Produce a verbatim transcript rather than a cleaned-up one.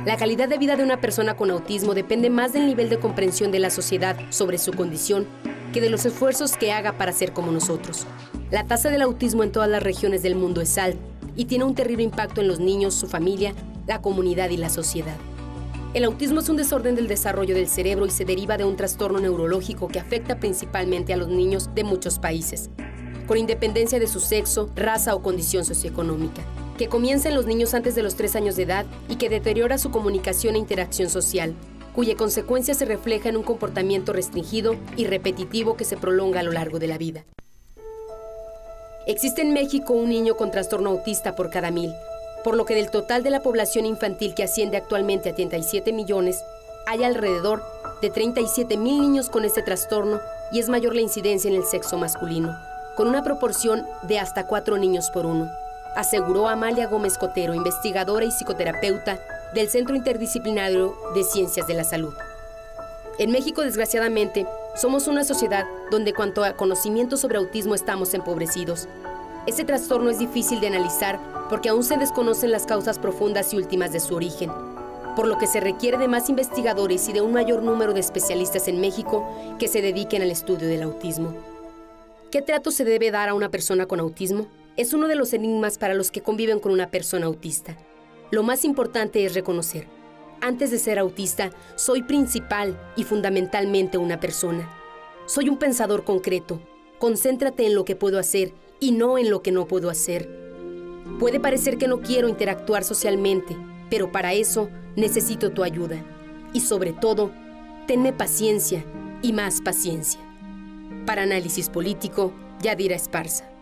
La calidad de vida de una persona con autismo depende más del nivel de comprensión de la sociedad sobre su condición que de los esfuerzos que haga para ser como nosotros. La tasa del autismo en todas las regiones del mundo es alta y tiene un terrible impacto en los niños, su familia, la comunidad y la sociedad. El autismo es un desorden del desarrollo del cerebro y se deriva de un trastorno neurológico que afecta principalmente a los niños de muchos países, con independencia de su sexo, raza o condición socioeconómica, que comienza en los niños antes de los tres años de edad y que deteriora su comunicación e interacción social, cuya consecuencia se refleja en un comportamiento restringido y repetitivo que se prolonga a lo largo de la vida. Existe en México un niño con trastorno autista por cada mil, por lo que del total de la población infantil que asciende actualmente a treinta y siete millones, hay alrededor de treinta y siete mil niños con este trastorno y es mayor la incidencia en el sexo masculino, con una proporción de hasta cuatro niños por uno, aseguró Amalia Gómez Cotero, investigadora y psicoterapeuta del Centro Interdisciplinario de Ciencias de la Salud. En México, desgraciadamente, somos una sociedad donde cuanto a conocimiento sobre autismo estamos empobrecidos. Este trastorno es difícil de analizar porque aún se desconocen las causas profundas y últimas de su origen, por lo que se requiere de más investigadores y de un mayor número de especialistas en México que se dediquen al estudio del autismo. ¿Qué trato se debe dar a una persona con autismo? Es uno de los enigmas para los que conviven con una persona autista. Lo más importante es reconocer: antes de ser autista, soy principal y fundamentalmente una persona. Soy un pensador concreto. Concéntrate en lo que puedo hacer y no en lo que no puedo hacer. Puede parecer que no quiero interactuar socialmente, pero para eso necesito tu ayuda. Y sobre todo, tenme paciencia y más paciencia. Para Análisis Político, Yadira Esparza.